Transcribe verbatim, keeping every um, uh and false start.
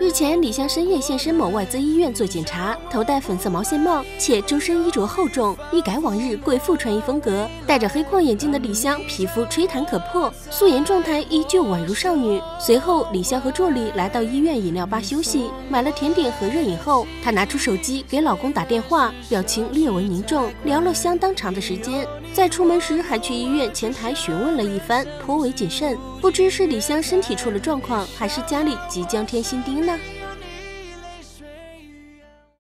日前，李湘深夜现身某外资医院做检查，头戴粉色毛线帽，且周身衣着厚重，一改往日贵妇穿衣风格。戴着黑框眼镜的李湘，皮肤吹弹可破，素颜状态依旧宛如少女。随后，李湘和助理来到医院饮料吧休息，买了甜点和热饮后，她拿出手机给老公打电话，表情略为凝重，聊了相当长的时间。在出门时，还去医院前台询问了一番，颇为谨慎。不知是李湘身体出了状况，还是家里即将添新丁呢？